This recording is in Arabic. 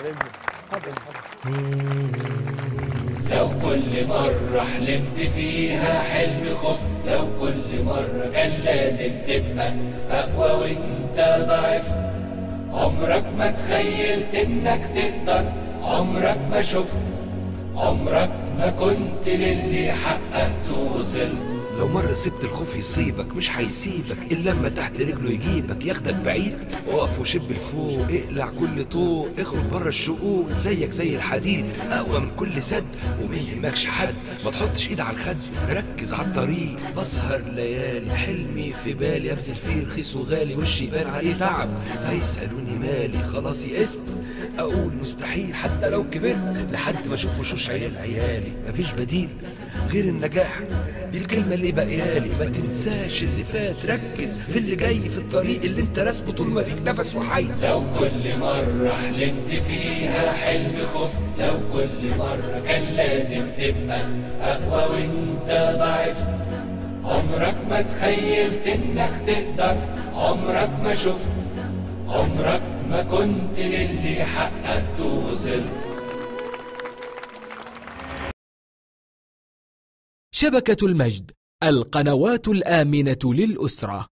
لو كل مرة حلمت فيها حلم خفت، لو كل مرة كان لازم تبقى أقوى وانت ضعفت، عمرك ما تخيلت انك تقدر، عمرك ما شفت، عمرك ما كنت للي حققته وصلت. لو مرة سبت الخوف يصيبك مش هيسيبك إلا لما تحت رجله يجيبك ياخدك بعيد. اقف وشب لفوق، اقلع كل طوق، اخرج بره الشقوق، زيك زي الحديد، اقوى من كل سد وما يهمكش حد. ما تحطش ايد على الخد، ركز على الطريق. بسهر ليالي حلمي في بالي، ابذل فيه رخيص وغالي، وشي يبان عليه تعب فيسألوني مالي. خلاص يئست اقول مستحيل حتى لو كبرت، لحد ما اشوف وشوش عيالي. مفيش بديل غير النجاح، دي الكلمة اللي بقيالي. ما تنساش اللي فات، ركز في اللي جاي، في الطريق اللي انت راسمه طول ما فيك نفس وحي. لو كل مرة حلمت فيها حلم خفت، لو كل مرة كان لازم تبقى أقوى وانت ضعفت، عمرك ما تخيلت انك تقدر، عمرك ما شفت، عمرك ما كنت للي حققته وصلت. شبكة المجد، القنوات الآمنة للأسرة.